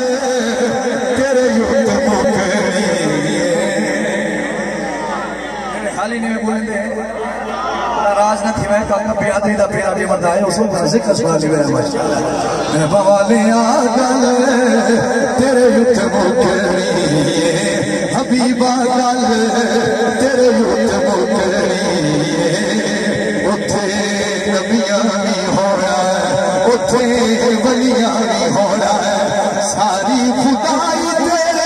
तेरे युद्ध मुकनी खाली नहीं बोलेंगे नाराज न थी मैं कहूँगा बेअदबी दा प्यार भी मत आए उसको जिक्र सुना दी मेरा माशाल्लाह बवाले आ गल तेरे युद्ध मुकनी हबीबा गल तेरे युद्ध मुकनी उथे नबियां भी होना उथे वलियां भी होना सारी खुदाई तेरे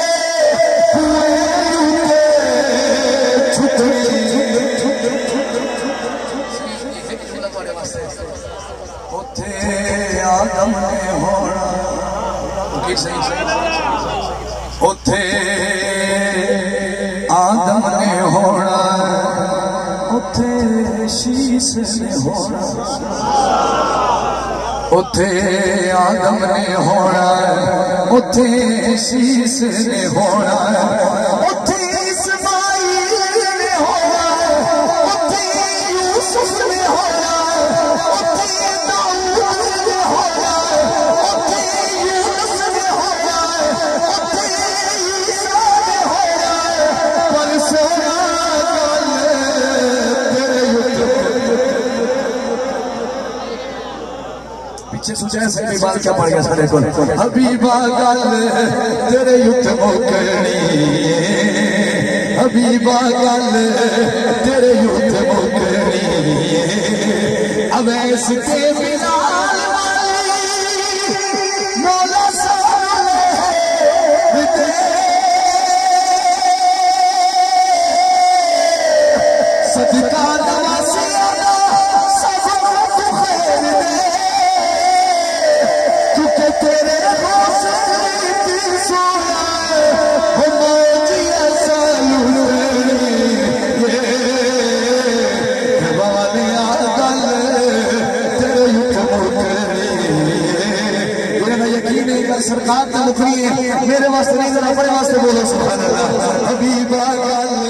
उथे आदम ने होना उथे आदम ने होना उथे शीश ने होना उथे आदम ने होना उथे शीश ने होना उथे इस्माइल ने होना उथे यूसुफ ने होना उथे दाऊद ने होना उथे यूनुस ने होना उथे ईसा ने होना पर सोना गल तेरे युद्ध पीछे सोचा है बात क्या पड़ गया सारे को हबीबा गल तेरे युद्ध मुकनी हबीबा गल तेरे युद्ध मुकनी अवैस के बिलाल वाली मौला साले सदका नवासिया सब को खैर दे क्योंकि तेरे हौसले की सोना हो मौजी बवाले आ गल तेरे युद्ध मुकनी यकीन है कि सरकार की मुकरी है मेरे वास्ते नहीं अपने वास्ते बोलो सुभान अल्लाह हबीबा गल